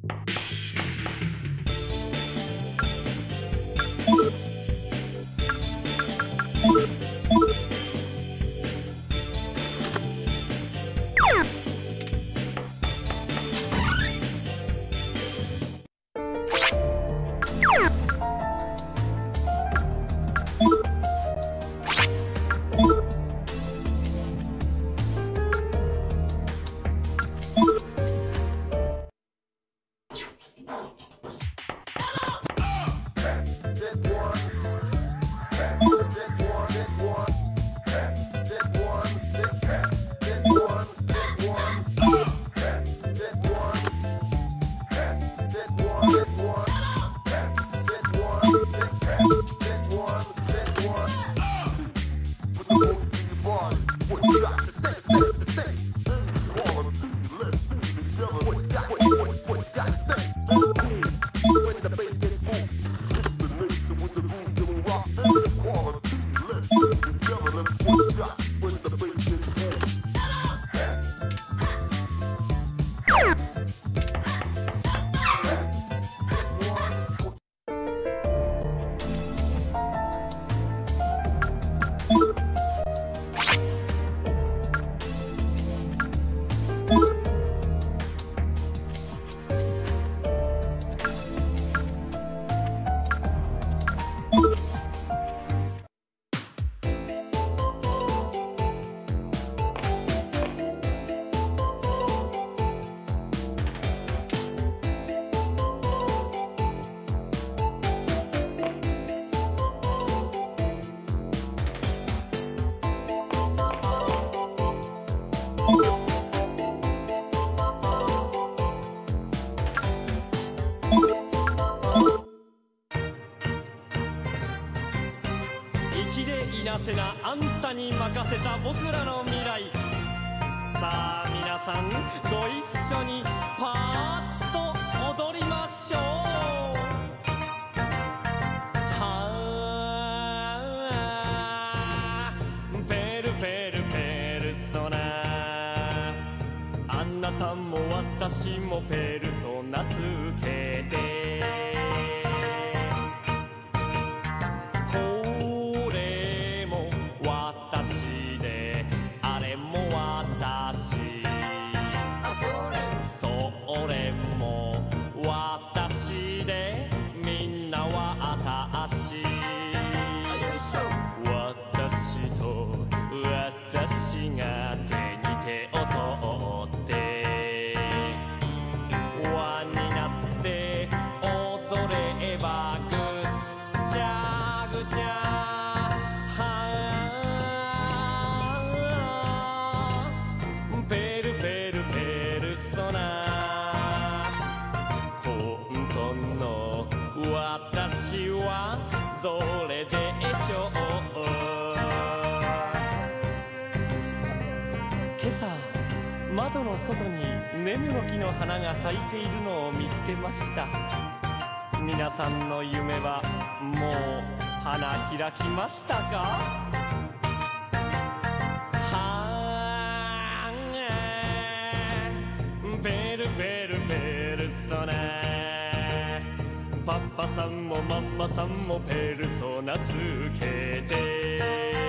せなあんたに任せた僕らの未来。さあ皆さんご一緒にパーッと踊りましょう。はあペルペルペルソナ、あなたも私もペルソナつけて、どれでしょう。今朝窓の外にネムの木の花が咲いているのを見つけました。皆さんの夢はもう花開きましたか？はーペルペルペルソナ、パパさんもママさんもペルソナつけて、